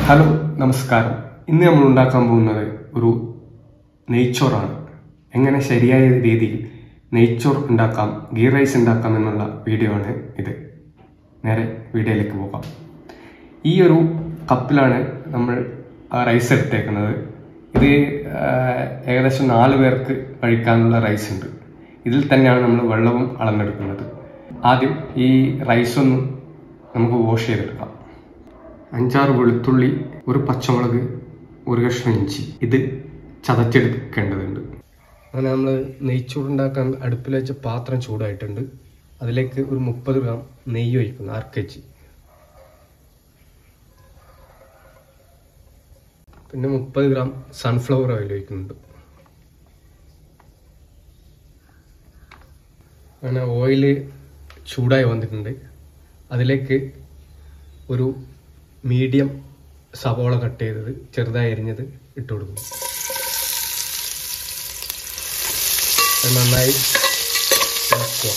Hello നമസ്കാരം. ഇന്ന് നമ്മൾ ഉണ്ടാക്കാൻ പോകുന്നത് ഒരു നെയ്ച്ചോറാണ്. എങ്ങനെ ശരിയായ രീതിയിൽ നെയ്ച്ചോർ ഉണ്ടാക്കാം, ഗീ റൈസ് ഉണ്ടാക്കാം എന്നുള്ള വീഡിയോ ആണ് ഇത്. നേരെ വീഡിയോയിലേക്ക് പോകാം. ഈ ഒരു കപ്പിലാണ് നമ്മൾ റൈസ് എടുത്തേക്കുന്നത്. ഇത് ഏകദേശം 4 പേർക്ക് കഴിക്കാനുള്ള റൈസ് ഉണ്ട്. ഇതിൽ തന്നെയാണ് നമ്മൾ വെള്ളവും അളന്നെടുക്കുന്നത്. ആദ്യം ഈ റൈസൊന്ന് നമുക്ക് വാഷ് ചെയ്തെടുക്കാം. 5-6 വെളുത്തുള്ളി, ഒരു പച്ചമുളക്, ഒരു കഷ്ണം ഇഞ്ചി, ഇത് ചതച്ചെടുക്കേണ്ടതുണ്ട്. അങ്ങനെ നമ്മൾ നെയ്ച്ചോറുണ്ടാക്കാൻ അടുപ്പിൽ വെച്ച പാത്രം ചൂടായിട്ടുണ്ട്. അതിലേക്ക് ഒരു 30 ഗ്രാം നെയ്യ് ഒഴിക്കുന്നു, 1/2 kg. പിന്നെ 30 ഗ്രാം സൺഫ്ലവർ ഓയിൽ ഒഴിക്കുന്നുണ്ട്. അങ്ങനെ ഓയില് ചൂടായി വന്നിട്ടുണ്ട്. അതിലേക്ക് ഒരു മീഡിയം സവോള കട്ട് ചെയ്തത് ചെറുതായി അരിഞ്ഞത് ഇട്ട് കൊടുക്കുന്നു. നന്നായി ഇളക്കുക.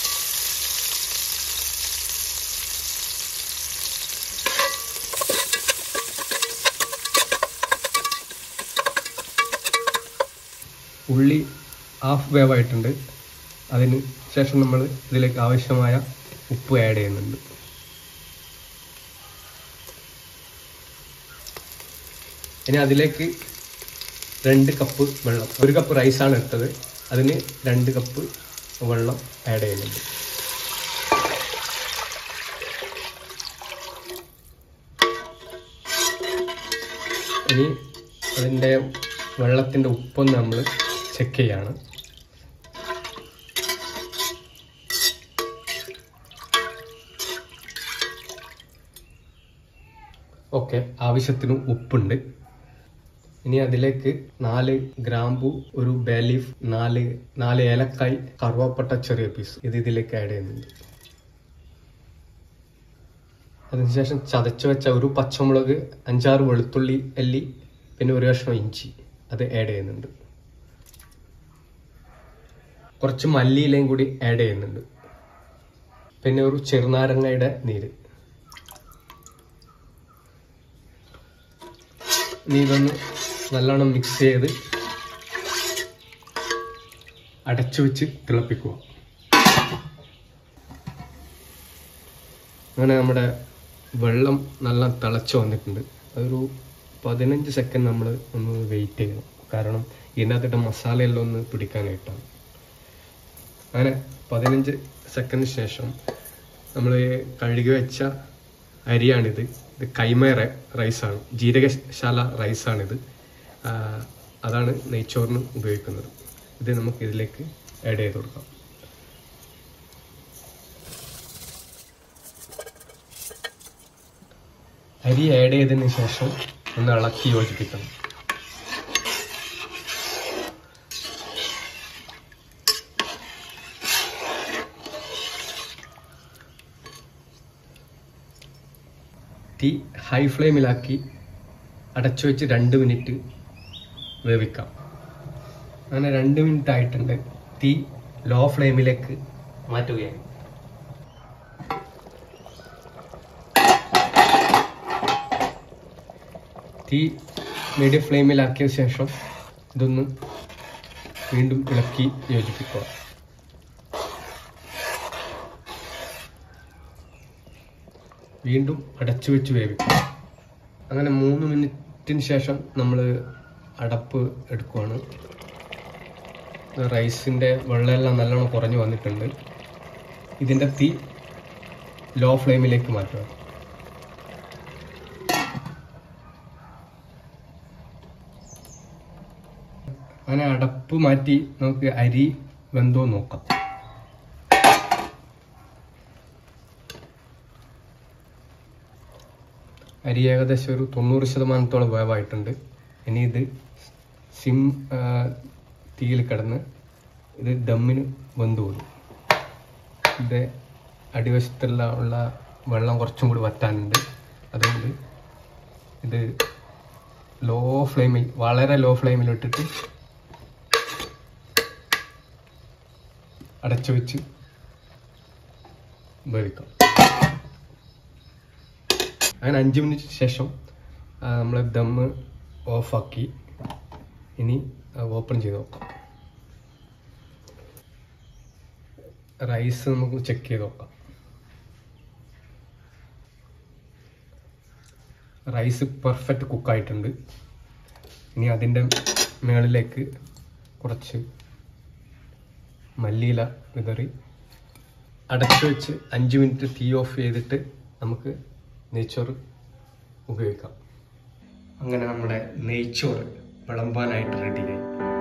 ഉള്ളി ഹാഫ് വേവായിട്ടുണ്ട്. അതിന് ശേഷം നമ്മൾ ഇതിലേക്ക് ആവശ്യമായ ഉപ്പ് ആഡ് ചെയ്യുന്നുണ്ട്. ഇനി അതിലേക്ക് 2 കപ്പ് വെള്ളം, 1 കപ്പ് റൈസാണ് എടുത്തത്, അതിന് 2 കപ്പ് വെള്ളം ആഡ് ചെയ്യുന്നുണ്ട്. ഇനി അതിൻ്റെ വെള്ളത്തിൻ്റെ ഉപ്പൊന്ന് നമ്മൾ ചെക്ക് ചെയ്യാണ്. ഓക്കെ, ആവശ്യത്തിന് ഉപ്പുണ്ട്. ഇനി അതിലേക്ക് 4 ഗ്രാമ്പു, ഒരു ബേ ലീഫ്, 4 ഏലക്കായ്, കറുവാപ്പട്ട ചെറിയ പീസ്, ഇത് ഇതിലേക്ക് ആഡ് ചെയ്യുന്നുണ്ട്. അതിനുശേഷം ചതച്ചു വെച്ച ഒരു പച്ചമുളക്, 5-6 വെളുത്തുള്ളി അല്ലി, പിന്നെ ഒരു കഷ്ണം ഇഞ്ചി, അത് ആഡ് ചെയ്യുന്നുണ്ട്. കുറച്ച് മല്ലിയിലയും കൂടി ആഡ് ചെയ്യുന്നുണ്ട്. പിന്നെ ഒരു ചെറുനാരങ്ങയുടെ നീര്. ഇനി ഇതൊന്ന് നല്ലോണം മിക്സ് ചെയ്ത് അടച്ചു വെച്ച് തിളപ്പിക്കുക. അങ്ങനെ നമ്മുടെ വെള്ളം നല്ല തിളച്ച് വന്നിട്ടുണ്ട്. അതൊരു 15 സെക്കൻഡ് നമ്മൾ ഒന്ന് വെയിറ്റ് ചെയ്യണം. കാരണം ഇതിനകത്തിട്ട് മസാലയെല്ലാം ഒന്ന് പിടിക്കാനായിട്ടാണ്. അങ്ങനെ 15 സെക്കൻഡിന് ശേഷം നമ്മൾ കഴുകി വെച്ച അരിയാണിത്. ഇത് കൈമ റൈസാണ്, ജീരകശാല റൈസാണിത്. അതാണ് നെയ്ച്ചോറിന് ഉപയോഗിക്കുന്നത്. ഇത് നമുക്ക് ഇതിലേക്ക് ആഡ് ചെയ്ത് കൊടുക്കാം. അരി ആഡ് ചെയ്തതിന് ശേഷം ഒന്ന് ഇളക്കി യോജിപ്പിക്കണം. തീ ഹൈ ഫ്ലെയിമിലാക്കി അടച്ചു വെച്ച് 2 മിനിറ്റ് വേവിക്കാം. അങ്ങനെ 2 മിനിറ്റ് ആയിട്ടുണ്ട്. തീ ലോ ഫ്ലെയിമിലേക്ക് മാറ്റുകയാണ്. തീ മീഡിയം ഫ്ലെയിമിലാക്കിയ ശേഷം ഇതൊന്ന് വീണ്ടും ഇളക്കി യോജിപ്പിക്കുക. വീണ്ടും അടച്ചു വെച്ച് വേവിക്കും. അങ്ങനെ 3 മിനിറ്റിന് ശേഷം നമ്മൾ അടപ്പ് എടുക്കുവാണ്. റൈസിൻ്റെ വെള്ളമെല്ലാം നല്ലോണം കുറഞ്ഞു വന്നിട്ടുണ്ട്. ഇതിൻ്റെ തീ ലോ ഫ്ലെയിമിലേക്ക് മാറ്റുക. അങ്ങനെ അടപ്പ് മാറ്റി നമുക്ക് അരി വെന്തോ നോക്കാം. അരി ഏകദേശം ഒരു 90% വേവായിട്ടുണ്ട്. ഇനി ഇത് സിം തീയിൽ കിടന്ന് ഇത് ദമ്മിന് വെന്ത് പോകും. ഇത് അടിവശത്തുള്ള വെള്ളം കുറച്ചും കൂടി വറ്റാനുണ്ട്. അതുകൊണ്ട് ഇത് ലോ ഫ്ലെയിമിൽ, വളരെ ലോ ഫ്ലെയിമിൽ ഇട്ടിട്ട് അടച്ചു വെച്ച് വേവിക്കാം. അങ്ങനെ 5 മിനിറ്റ് ശേഷം നമ്മൾ ദമ്മ് ഓഫാക്കി. ഇനി ഓപ്പൺ ചെയ്ത് നോക്കാം. റൈസ് നമുക്ക് ചെക്ക് ചെയ്ത് നോക്കാം. റൈസ് പെർഫെക്റ്റ് കുക്കായിട്ടുണ്ട്. ഇനി അതിൻ്റെ മുകളിലേക്ക് കുറച്ച് മല്ലിയില വിതറി അടച്ചു വെച്ച് 5 മിനിറ്റ് തീ ഓഫ് ചെയ്തിട്ട് നമുക്ക് നെയ്ച്ചോറ് ഉപയോഗിക്കാം. അങ്ങനെ നമ്മുടെ നെയ്ച്ചോറ് വിളമ്പാനായിട്ട് റെഡിയായി.